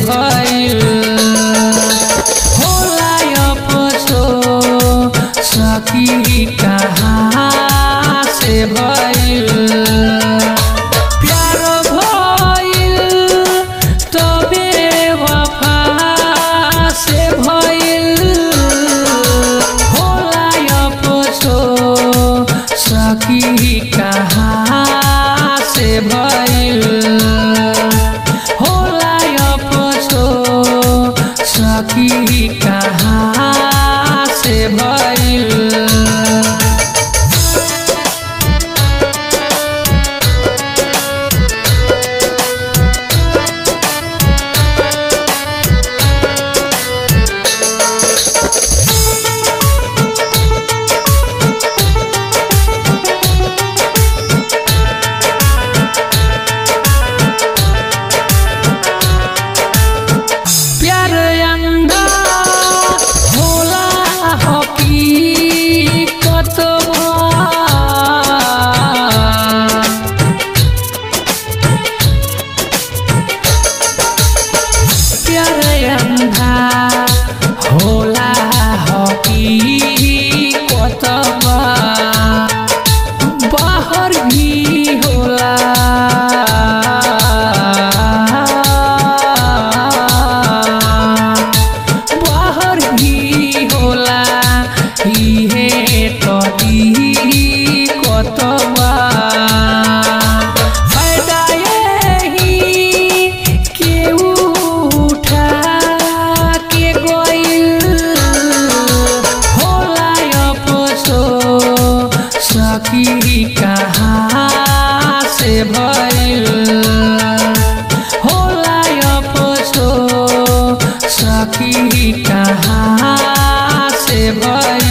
भइल होला अफसोस सखी कहाँ से भइल प्यार भइल तबे वफा से भइल होला अफसोस सखी कहाँ से भइल होला अफसोस सखी कहाँ से भइल होला हकीकत बाहर भी होला बाहर भी होला इहे हकीकत फायदा यही केहू उठा के गइल होला अफसोस सखी कहाँ से भइल होला अफसोस सखी कहाँ से भइल।